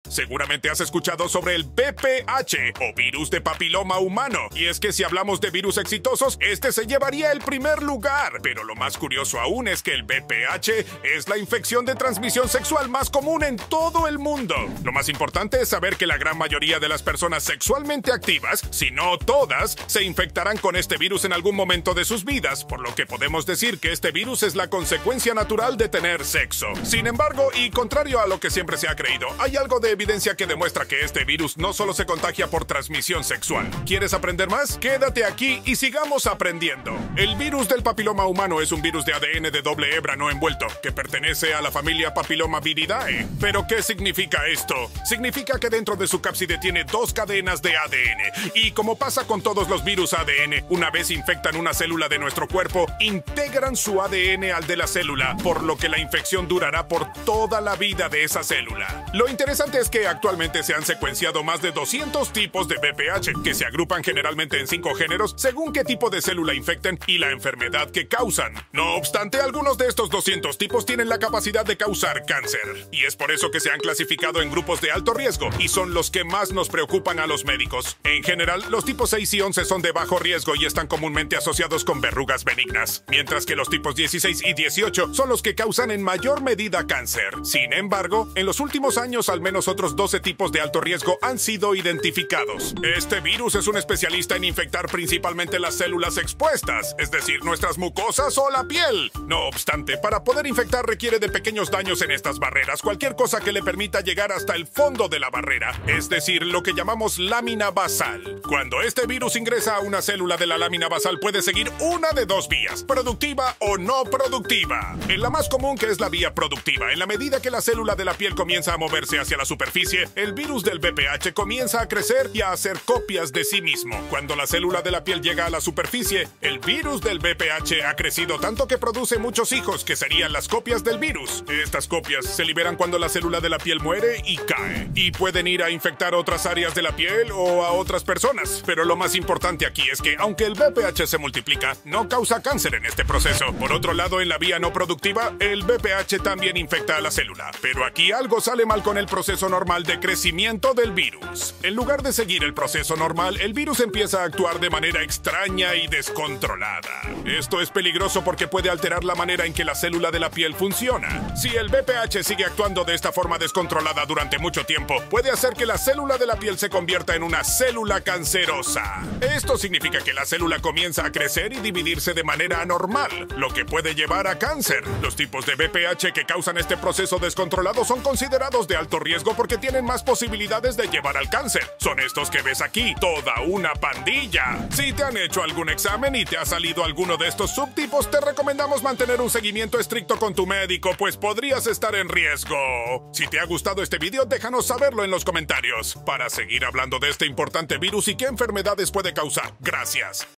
Seguramente has escuchado sobre el VPH o virus de papiloma humano. Y es que si hablamos de virus exitosos, este se llevaría el primer lugar. Pero lo más curioso aún es que el VPH es la infección de transmisión sexual más común en todo el mundo. Lo más importante es saber que la gran mayoría de las personas sexualmente activas, si no todas, se infectarán con este virus en algún momento de sus vidas, por lo que podemos decir que este virus es la consecuencia natural de tener sexo. Sin embargo, y contrario a lo que siempre se ha creído, hay algo de evidencia que demuestra que este virus no solo se contagia por transmisión sexual. ¿Quieres aprender más? Quédate aquí y sigamos aprendiendo. El virus del papiloma humano es un virus de ADN de doble hebra no envuelto, que pertenece a la familia Papillomaviridae. ¿Pero qué significa esto? Significa que dentro de su cápside tiene dos cadenas de ADN. Y como pasa con todos los virus ADN, una vez infectan una célula de nuestro cuerpo, integran su ADN al de la célula, por lo que la infección durará por toda la vida de esa célula. Lo interesante es que actualmente se han secuenciado más de 200 tipos de VPH, que se agrupan generalmente en 5 géneros según qué tipo de célula infecten y la enfermedad que causan. No obstante, algunos de estos 200 tipos tienen la capacidad de causar cáncer. Y es por eso que se han clasificado en grupos de alto riesgo, y son los que más nos preocupan a los médicos. En general, los tipos 6 y 11 son de bajo riesgo y están comúnmente asociados con verrugas benignas, mientras que los tipos 16 y 18 son los que causan en mayor medida cáncer. Sin embargo, en los últimos años al menos otros 12 tipos de alto riesgo han sido identificados. Este virus es un especialista en infectar principalmente las células expuestas, es decir, nuestras mucosas o la piel. No obstante, para poder infectar requiere de pequeños daños en estas barreras, cualquier cosa que le permita llegar hasta el fondo de la barrera, es decir, lo que llamamos lámina basal. Cuando este virus ingresa a una célula de la lámina basal puede seguir una de dos vías, productiva o no productiva. En la más común, que es la vía productiva, en la medida que la célula de la piel comienza a moverse hacia la superficie, el virus del VPH comienza a crecer y a hacer copias de sí mismo. Cuando la célula de la piel llega a la superficie, el virus del VPH ha crecido tanto que produce muchos hijos, que serían las copias del virus. Estas copias se liberan cuando la célula de la piel muere y cae, y pueden ir a infectar otras áreas de la piel o a otras personas. Pero lo más importante aquí es que, aunque el VPH se multiplica, no causa cáncer en este proceso. Por otro lado, en la vía no productiva, el VPH también infecta a la célula. Pero aquí algo sale mal con el proceso normal de crecimiento del virus. En lugar de seguir el proceso normal, el virus empieza a actuar de manera extraña y descontrolada. Esto es peligroso porque puede alterar la manera en que la célula de la piel funciona. Si el VPH sigue actuando de esta forma descontrolada durante mucho tiempo, puede hacer que la célula de la piel se convierta en una célula cancerosa. Esto significa que la célula comienza a crecer y dividirse de manera anormal, lo que puede llevar a cáncer. Los tipos de VPH que causan este proceso descontrolado son considerados de alto riesgo porque tienen más posibilidades de llevar al cáncer. Son estos que ves aquí, toda una pandilla. Si te han hecho algún examen y te ha salido alguno de estos subtipos, te recomendamos mantener un seguimiento estricto con tu médico, pues podrías estar en riesgo. Si te ha gustado este video, déjanos saberlo en los comentarios para seguir hablando de este importante virus y qué enfermedades puede causar. Gracias.